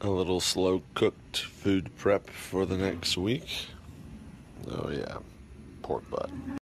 A little slow cooked food prep for the next week. Oh yeah, pork butt.